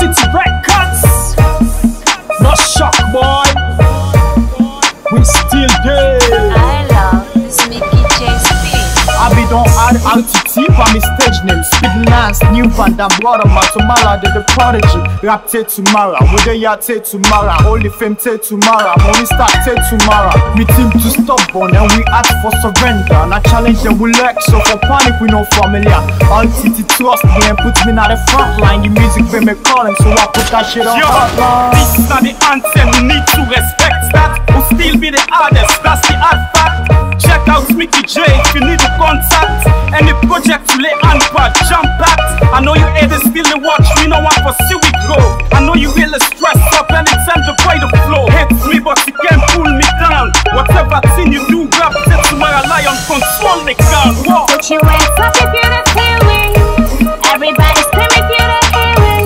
City Records. No shock, boy. We still there. I love this Mickey J speed. I be don't add RTT for me stage name. Speed Lance, New Van Dam, Waterman, Tomala, the Prodigy. Rap Tate tomorrow, with the ya Tate tomorrow. Holy Fame Tate tomorrow, Money Star Tate tomorrow. Me team too stubborn and we ask for surrender. And I challenge them with legs, so for panic we no familiar. RTT trust me and put me at the front line. The music be me calling, so I put that shit on hotline. This is not the anthem, we need to respect that. We'll still be the hardest, that's the hard fact. Check out Mickey J if you need to contact any project to lay hand pad, jump at. I know you haters still the watch, we know what for see we go. I know you really stressed up and it's time to play the flow. Hate me but you can't pull me down. Whatever thing you do, rap it tomorrow, lion control the gun. Put your hands up if you're the feeling. Everybody scream if you're the hearing.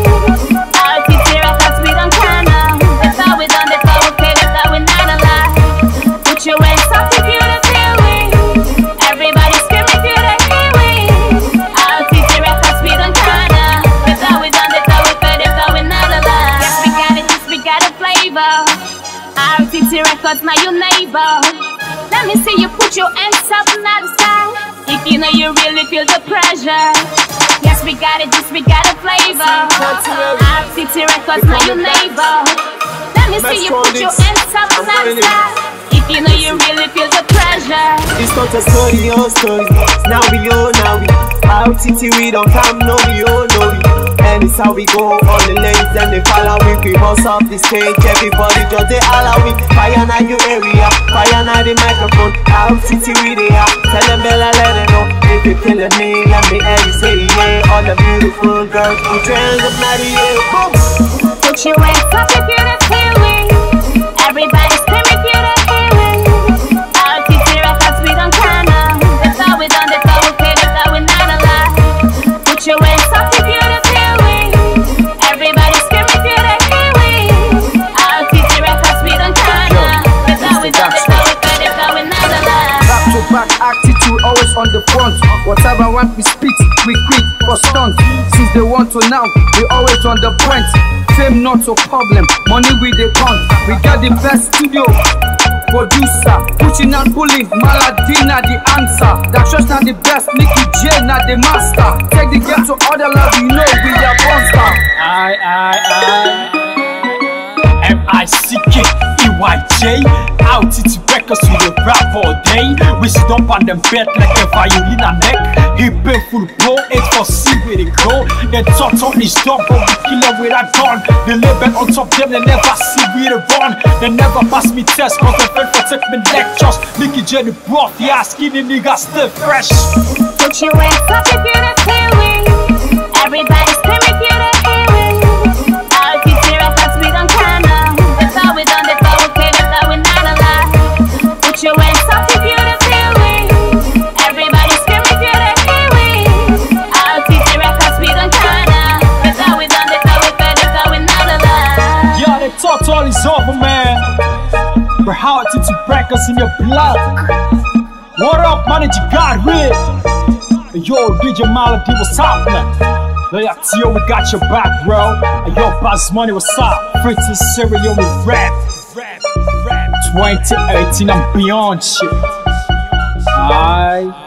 RTT Records, we don't care now. That's how we done, that's how we pay, that's how we not alive. Put your hands up if you're the feeling. Everybody scream if you're the hearing. RTT Records, we don't care now. That's how we done, that's how we pay, that's how we not alive. Yes, we got it, yes, we got a flavor. RTT Records, now your neighbor. Let me see you put your hands up now the sky. If you know you really feel the pressure. Yes, we got it, yes, we got a flavor. RTT Records, now your neighbor. Let me see you put your hands up now the sky. If you know you really feel the pressure. It's not a story, your story. Now we own, now we RTT, we don't come, no we own, no we. And it's how we go, all the ladies and they follow we. We bust up the stage, everybody just they allow we. Fire na your area, fire na the microphone. RTT we they are, tell them Bella let them know. If you're killing me, let me hear you say yeah. All the beautiful girls, put your hands up now the air, boom. Put your hands up if you're the feeling. Everybody scream if you're the hearing. RTT Records, we don't care now. That's how we done, that's how we pay, that's how we not alive. Put your hands up if you're the feeling. Everybody scream if you're the hearing. RTT Records, we don't care now. That's how we done, that's how we pay, that's how we not alive. Back to back attitude, always on the front. Whatever want we speak, we quit for stunt. Since they want to now, we always on the front. Fame not a problem, money we dey count. We got the best studio producer, pushing and pulling, Maladina the answer. That just not the best, Mickey J not the master. Take the game to other love, you know we are monster. MICKEYJ. RTT Records, we dey rap all day. We sit up on them bed like a violin and neck. Hip full blow, 8-4-C where they go. They talk on this dog, but we kill them with a gun. They label on top them, they never see where they run. They never pass me tests, cause they fail for take me lectures. Mickey J the broth, yeah, skinny niggas still fresh. Put your hands up if you're the feeling. Everybody scream if you're the hearing. RTT Records, we don't care now. That's how we done, that's how we pay, that's how we not alive. Put your hands up if you're the feeling. Everybody scream if you're the hearing. RTT Records, we don't care now. That's how we done, that's how we pay, that's how we not alive. Yeah, they talk all is over, man. We're RTT Records in your blood. What up, manager God Real? Yo, DJ Melody, what's up, man? Yo, Tio, we got your back, bro. Yo, Buzz Money, what's up? Pretty Serial with rap. 2018 and beyond shit. Aight.